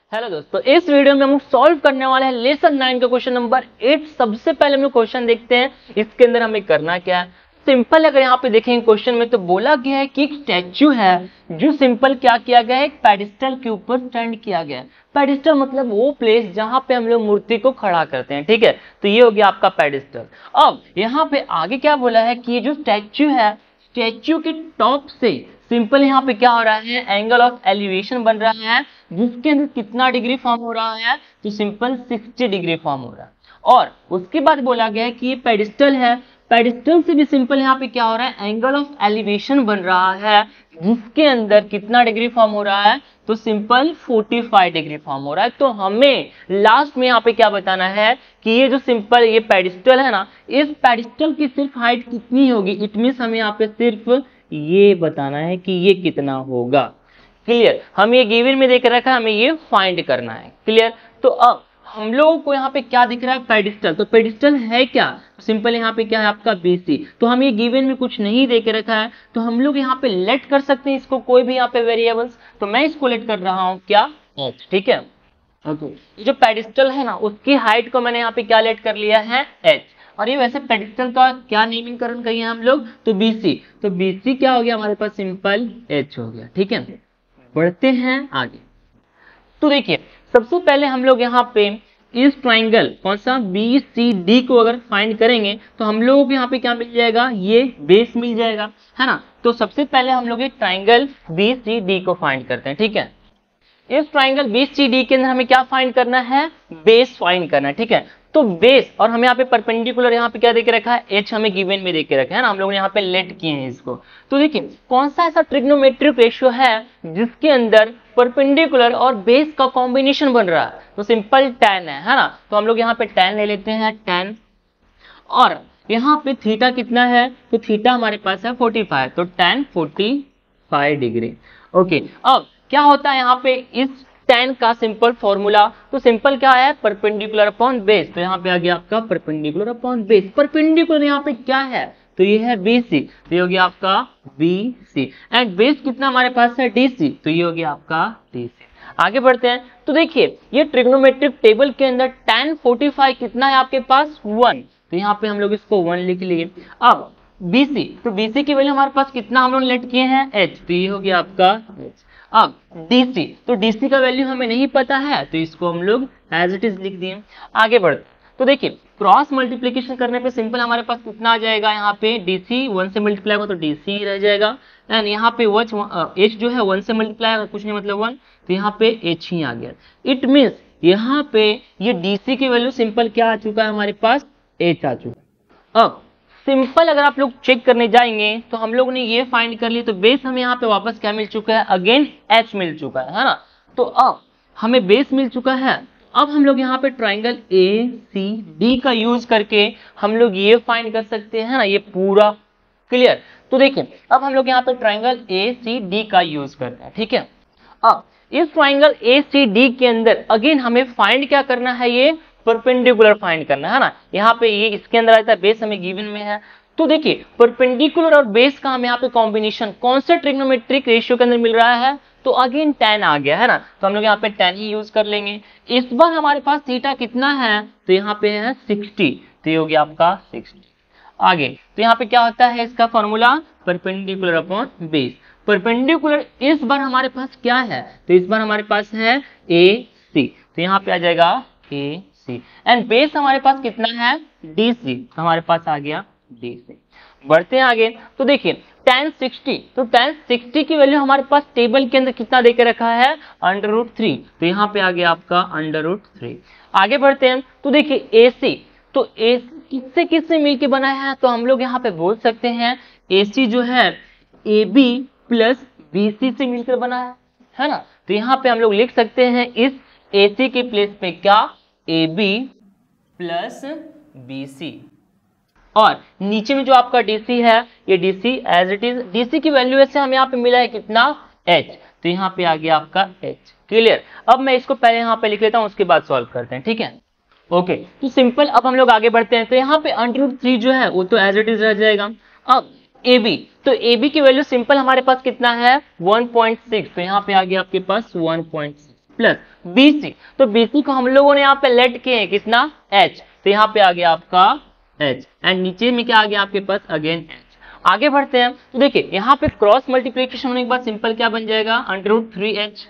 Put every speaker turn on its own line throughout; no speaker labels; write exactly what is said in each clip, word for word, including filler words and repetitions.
Hello दोस्तों, इस video में हम लोग सॉल्व करने वाले हैं लेसन नाइन का क्वेश्चन नंबर एट। सबसे पहले हम लोग क्वेश्चन देखते हैं, इसके अंदर हमें करना क्या है। सिंपल अगर यहाँ पे देखेंगे क्वेश्चन में तो बोला गया है कि एक स्टैच्यू है जो सिंपल क्या किया गया है, एक पेडिस्टल के ऊपर स्टैंड किया गया है। पेडिस्टल मतलब वो प्लेस जहां पे हम लोग मूर्ति को खड़ा करते हैं, ठीक है। तो ये हो गया आपका पेडिस्टल। अब यहाँ पे आगे क्या बोला है कि ये जो स्टैच्यू है, स्टैच्यू के टॉप से सिंपल यहाँ पे क्या हो रहा है, एंगल ऑफ एलिवेशन बन रहा है, जिसके अंदर कितना डिग्री फॉर्म हो रहा है, तो सिंपल सिक्सटी डिग्री फॉर्म हो रहा है। और उसके बाद बोला गया है कि ये पेडिस्टल है, पेडिस्टल से भी सिंपल यहाँ पे क्या हो रहा है, एंगल ऑफ एलिवेशन बन रहा है, जिसके अंदर कितना डिग्री फॉर्म हो रहा है, तो सिंपल पैंतालीस डिग्री फॉर्म हो रहा है। तो हमें लास्ट में यहाँ पे क्या बताना है कि ये जो सिंपल ये पेडिस्टल है ना, इस पेडिस्टल की सिर्फ हाइट कितनी होगी। इट मींस हमें यहाँ पे सिर्फ ये बताना है कि ये कितना होगा। क्लियर, हम ये गिवन में देख रखा है, हमें ये फाइंड करना है। क्लियर, तो अब हम लोगों को यहाँ पे क्या दिख रहा है, पेडिस्टल। तो पेडिस्टल है क्या, सिंपल यहाँ पे क्या है आपका बीसी। तो हम ये गिवन में कुछ नहीं दे के रखा है, तो हम लोग यहाँ पे लेट कर सकते हैं इसको कोई भी यहाँ पे वेरिएबल्स। तो मैं इसको लेट कर रहा हूँ क्या, एच, ठीक है। ओके, जो पेडिस्टल है ना, उसकी हाइट को मैंने यहाँ पे क्या लेट कर लिया है, एच। और ये वैसे पेडिस्टल का क्या नेमिंगकरण करिए हम लोग, तो बीसी। तो बीसी क्या हो गया हमारे पास, सिंपल एच हो गया, ठीक है। बढ़ते हैं आगे। तो देखिए सबसे पहले हम लोग यहाँ पे इस ट्राइंगल कौन सा बी सी डी को अगर फाइंड करेंगे तो हम लोगों को यहाँ पे क्या मिल जाएगा, ये बेस मिल जाएगा, है ना। तो सबसे पहले हम लोग ये ट्राइंगल बी सी डी को फाइंड करते हैं, ठीक है। इस ट्राइंगल बी सी डी के अंदर हमें क्या फाइंड करना है, बेस फाइंड करना है, ठीक है। तो बेस, और हमें यहाँ पे परपेंडिकुलर यहाँ पे क्या देके रखा है, एच हमें गिवन में देके रखा है ना, हम लोग ने यहाँ पे लेट किए हैं इसको। तो देखिए कौन सा ऐसा ट्रिग्नोमेट्रिक रेशियो है जिसके अंदर परपेंडिकुलर और बेस का कॉम्बिनेशन बन रहा है, तो सिंपल टेन है, है ना। तो हम लोग यहाँ पे टेन ले लेते हैं, टेन। और यहाँ पे थीटा कितना है, तो थीटा हमारे पास है फोर्टी फाइव, तो tan forty five degree. Okay, अब क्या होता है यहाँ पे इस टेन का सिंपल फॉर्मूला, तो सिंपल क्या है, परपेंडिकुलर अपॉन बेस। तो यहाँ पे आ गया आपका परपेंडिकुलर अपॉन बेस। परपेंडिकुलर यहाँ पे क्या है, तो ये है बीसी, तो ये हो गया आपका बीसी। एंड बेस कितना हमारे पास है, डीसी, तो ये हो गया आपका डीसी। आगे बढ़ते हैं। तो देखिए ये ट्रिग्नोमेट्रिक टेबल के अंदर टेन फोर्टी फाइव कितना है आपके पास, वन। तो यहाँ पे हम लोग इसको वन लिख लिए। अब बीसी, तो बीसी की वैल्यू हमारे पास कितना हम लोग लेट किए हैं, एच, तो ये हो गया आपका एच। अब डीसी, तो डीसी का वैल्यू हमें नहीं पता है, तो इसको हम लोग एज इट इज लिख दिए। आगे बढ़ते, तो देखिए क्रॉस मल्टीप्लिकेशन करने पे सिंपल हमारे पास कितना आ जाएगा, यहाँ पे डीसी वन से मल्टीप्लाई होगा तो डीसी रह जाएगा। एंड यहाँ पे वच एच जो है वन से मल्टीप्लाई होगा, कुछ नहीं मतलब वन, तो यहाँ पे एच ही आ गया। इट मीन्स यहाँ पे ये डीसी की वैल्यू सिंपल क्या आ चुका है हमारे पास, एच आ चुका। अब सिंपल अगर आप लोग चेक करने जाएंगे तो हम लोग ने ये फाइंड कर लिया, तो बेस हमें यहाँ पे वापस क्या मिल चुका है, अगेन एच मिल चुका है, है ना। तो अब हमें बेस मिल चुका है। अब हम लोग यहाँ पे ट्राइंगल ए सी डी का यूज करके हम लोग ये फाइंड कर सकते हैं ना, ये पूरा। क्लियर, तो देखिए अब हम लोग यहाँ पे ट्राइंगल ए सी डी का यूज करते हैं, ठीक है। अब इस ट्राइंगल ए सी डी के अंदर अगेन हमें फाइंड क्या करना है, ये परपेंडिकुलर फाइंड करना है ना। यहाँ पे ये इसके अंदर आता है, बेस हमें गिवन में है। तो देखिए परपेंडिकुलर और बेस का हमें यहाँ पे कॉम्बिनेशन कौन सा ट्रिग्नोमेट्रिक रेशियो के अंदर मिल रहा है, तो अगेन टेन आ गया, है ना। तो हम लोग यहाँ पे टेन ही यूज कर लेंगे। इस बार हमारे पास थीटा कितना है, तो यहाँ पे है सिक्सटी, तो ये हो गया आपका सिक्सटी। आगे तो यहाँ पे क्या होता है इसका formula, perpendicular upon base. Perpendicular इस बार हमारे पास क्या है, तो इस बार हमारे पास है ए सी, तो यहाँ पे आ जाएगा ए सी। एंड बेस हमारे पास कितना है, डीसी, तो हमारे पास आ गया डीसी। बढ़ते हैं आगे। तो देखिए टेन सिक्सटी, तो टेन सिक्सटी की वैल्यू हमारे पास टेबल के अंदर कितना देके रखा है, अंडर रूट थ्री, तो यहाँ पे आ गया आपका अंडर रूट थ्री। आगे बढ़ते हैं। तो देखिए एसी, तो एसी किससे किससे मिलके बना है, तो हम लोग यहाँ पे बोल सकते हैं एसी जो है A B plus B C से मिलकर बना है, है ना। तो यहाँ पे हम लोग लिख सकते हैं इस एसी के प्लेस पे क्या, A B plus B C. और नीचे में जो आपका डीसी है, ये DC as it is, DC की वैल्यू ऐसे हमें यहाँ पे मिला है कितना, एच, तो यहाँ पे आ गया आपका एच। क्लियर, अब मैं इसको पहले यहाँ पे लिख लेता हूँ, उसके बाद सॉल्व करते हैं, ठीक है। ओके, तो सिंपल अब हम लोग आगे बढ़ते हैं। तो यहाँ पे अंडर रूट थ्री जो है वो तो एज इट इज रह जाएगा। अब ए बी, तो ए बी की वैल्यू सिंपल हमारे पास कितना है, वन पॉइंट सिक्स, तो यहाँ पे आ गया आपके पास one point six. Plus BC, तो बीसी को हम लोगों ने यहाँ पे लेट किए हैं कितना h, तो यहाँ पे आ गया आपका h एंड नीचे में क्या आ गया आपके पास अगेन h। आगे बढ़ते हैं तो देखिए यहाँ पे क्रॉस मल्टीप्लीकेशन होने के बाद सिंपल क्या बन जाएगा under root three H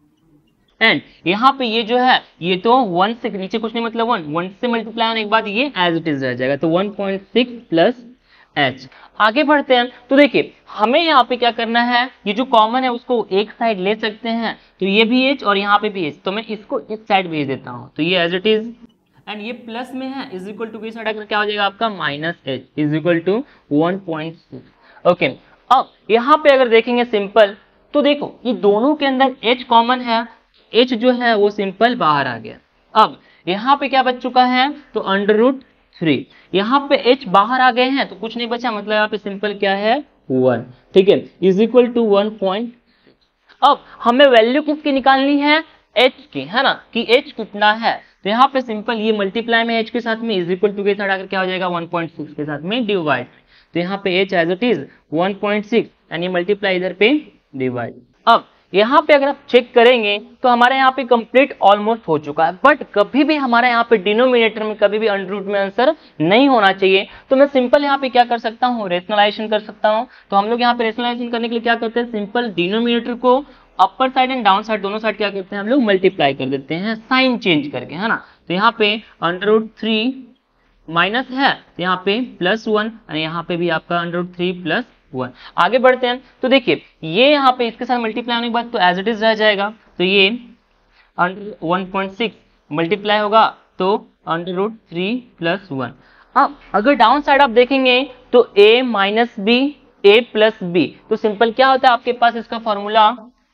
and यहाँ पे ये जो है ये तो वन से नीचे कुछ नहीं मतलब वन वन से मल्टीप्लाई होने के बाद ये एज इट इज रह जाएगा, तो one point six plus H. आगे बढ़ते हैं तो देखिए हमें यहाँ पे क्या करना है, ये जो कॉमन है उसको एक साइड ले सकते हैं, तो ये भी एच और यहाँ पे भी एच, तो मैं इसको इस साइड भेज देता हूँ, तो ये एज इट इज एंड ये प्लस में है इज इक्वल टू साइड आकर क्या हो जाएगा आपका minus H is equal to one point six. Okay, अब यहाँ पे अगर देखेंगे सिंपल तो देखो ये दोनों के अंदर एच कॉमन है, एच जो है वो सिंपल बाहर आ गया। अब यहाँ पे क्या बच चुका है तो अंडर रूट थ्री, यहाँ पे एच बाहर आ गए हैं तो कुछ नहीं बचा, मतलब यहाँ पे सिंपल क्या है वन, ठीक है, is equal to one point six. अब हमें वैल्यू किसकी निकालनी है एच की, है ना, कि एच कितना है, तो यहाँ पे सिंपल ये मल्टीप्लाई में एच के साथ में इज इक्वल टू के साथ आकर क्या हो जाएगा वन पॉइंट सिक्स के साथ में डिवाइड, तो यहाँ पे H as it is one point six and ये मल्टीप्लाई इधर पे डिवाइड। अब यहाँ पे अगर आप चेक करेंगे तो हमारे यहाँ पे कंप्लीट ऑलमोस्ट हो चुका है, बट कभी भी हमारे यहाँ पे डिनोमिनेटर में कभी भी अंडर रूट में आंसर नहीं होना चाहिए, तो मैं सिंपल यहाँ पे क्या कर सकता हूँ रेशनलाइजेशन कर सकता हूँ। तो हम लोग यहाँ पे रेशनलाइजेशन करने के लिए क्या करते हैं, सिंपल डिनोमिनेटर को upper side and down side दोनों साइड क्या करते हैं हम लोग मल्टीप्लाई कर देते हैं साइन चेंज करके, है ना, तो यहाँ पे अंडर रूट थ्री माइनस है तो यहाँ पे प्लस वन और यहाँ पे भी आपका under root three plus one. आगे बढ़ते हैं तो देखिए ये यहाँ पे इसके साथ मल्टीप्लाई होने के बाद तो एज इट इज रह जाएगा, तो ये under one point six multiply होगा तो under root three plus one. अब अगर डाउन साइड आप देखेंगे तो a minus B A plus B, तो सिंपल क्या होता है आपके पास इसका formula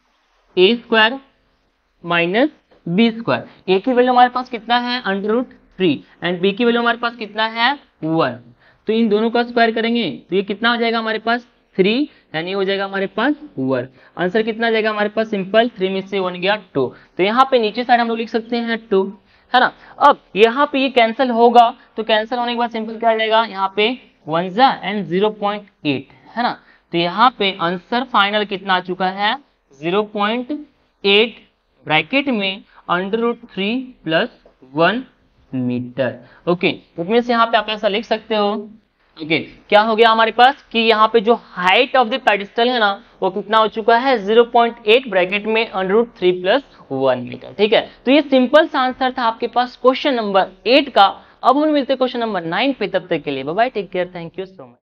A square minus B square. A की वैल्यू हमारे पास कितना है under root three and B की वैल्यू हमारे पास कितना है वन, तो इन दोनों का स्क्वायर करेंगे तो ये कितना हो जाएगा हमारे पास थ्री यानी हो जाएगा हमारे पास वन। आंसर कितना आ जाएगा हमारे पास सिंपल थ्री में से वन गया टू, तो यहाँ पे नीचे साइड हम लोग लिख सकते हैं टू, है ना। अब यहाँ पे ये कैंसिल होगा तो कैंसिल होने के बाद सिंपल क्या आ जाएगा यहाँ पे वन जा एंड जीरो पॉइंट एट, है ना, तो यहाँ पे आंसर फाइनल कितना आ चुका है जीरो पॉइंट एट ब्रैकेट में under root three plus one metre. Okay, इसमें से यहाँ पे आप ऐसा लिख सकते हो। ओके okay, क्या हो गया हमारे पास कि यहाँ पे जो हाइट ऑफ द पेडिस्टल है ना वो कितना हो चुका है जीरो पॉइंट एट ब्रैकेट में under root three plus one metre, ठीक है। तो ये सिंपल सा आंसर था आपके पास क्वेश्चन नंबर एट का। अब हम मिलते हैं क्वेश्चन नंबर नाइन पे, तब तक के लिए bye bye, take care, thank you so much.